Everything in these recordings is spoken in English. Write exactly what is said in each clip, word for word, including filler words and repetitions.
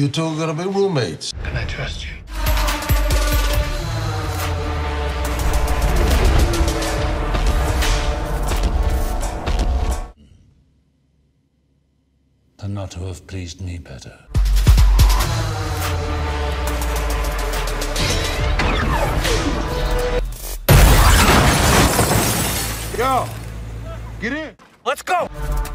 You two are gonna be roommates. Can I trust you? Than not to have pleased me better. Yo, get in. Let's go.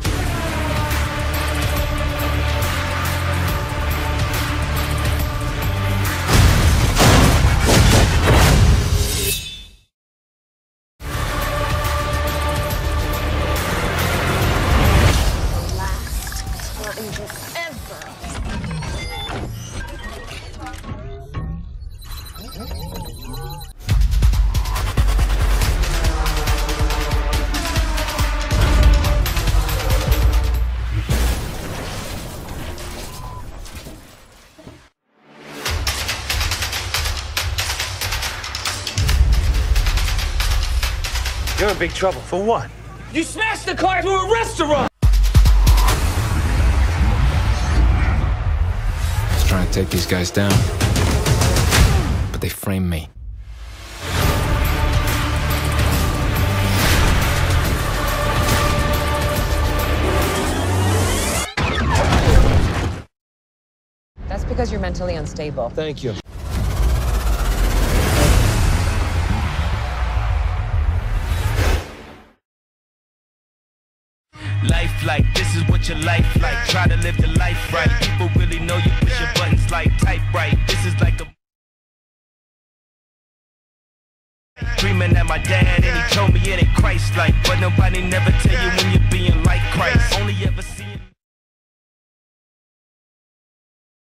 You're in big trouble. For what? You smashed the car to a restaurant! I was trying to take these guys down, but they framed me. That's because you're mentally unstable. Thank you. Life like, this is what your life like. Try to live the life right. People really know you push your buttons like type right. This is like a dreaming at my dad and he told me it ain't Christ-like. But nobody never tell you when you're being like Christ. Only ever see